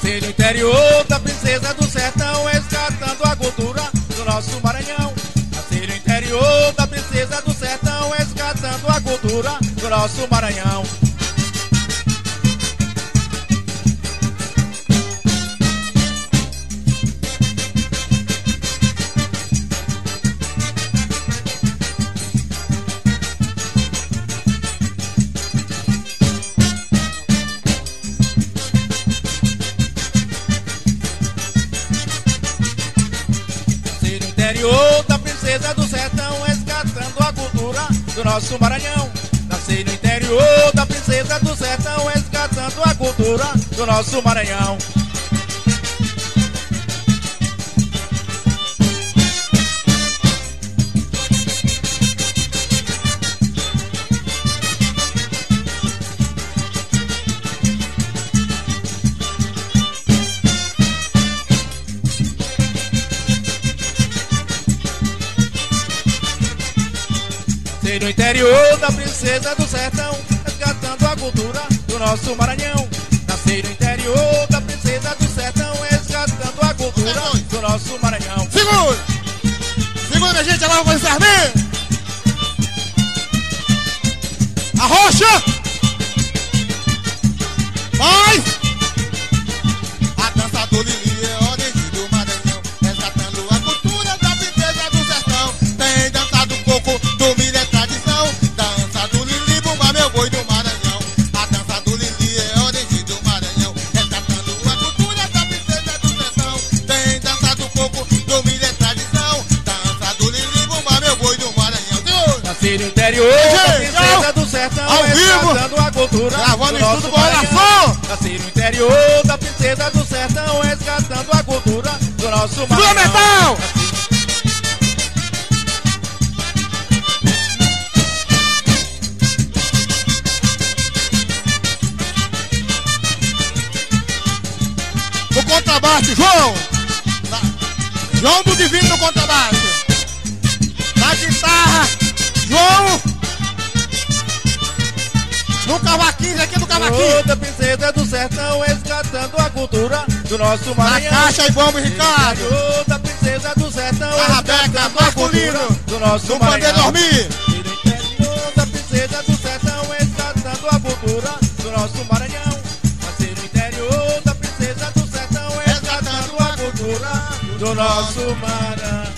Nasci no interior da princesa do sertão, resgatando a cultura do nosso Maranhão. Nasci no interior da princesa do sertão, resgatando a cultura do nosso Maranhão. Interior da princesa do sertão, resgatando a cultura do nosso Maranhão. Nasci no interior da princesa do sertão, resgatando a cultura do nosso Maranhão. No interior da princesa do sertão, resgatando a cultura do nosso Maranhão. Nasci no interior da princesa do sertão, resgatando a cultura do nosso Maranhão. Segura! Segura, minha gente, lá vamos servir! A rocha! Mais! A dança do Lili é origem do Maranhão, resgatando a cultura da princesa do sertão. Tem dança do coco, do milho é tradição. Dança do Lili, bumba meu boi do Maranhão. A dança do Lili é origem do Maranhão, resgatando a cultura da princesa do sertão. Tem dança do coco, do milho é tradição. Dança do Lili, bumba meu boi do Maranhão. Nasci no interior da princesa do sertão, ao vivo, resgatando a cultura gravando do em nosso tudo, bora Maranhão. som! Nasci no interior da princesa do sertão, resgatando a cultura do nosso Maranhão. Segura, metal! No contrabaixo, João! João do Divino no contrabaixo! Na guitarra, João! No cavaquinho, aqui no cavaquinho! Da princesa do sertão, resgatando a cultura do nosso Na Maranhão. caixa e bomba, Ricardo! Interior da princesa do sertão, A Rabeca, resgatando a cultura masculino! do nosso No pandeiro Maranhão. dormir! No interior da princesa do sertão, resgatando a cultura do nosso Maranhão. Nasci no interior da princesa do sertão, resgatando a cultura do nosso Maranhão.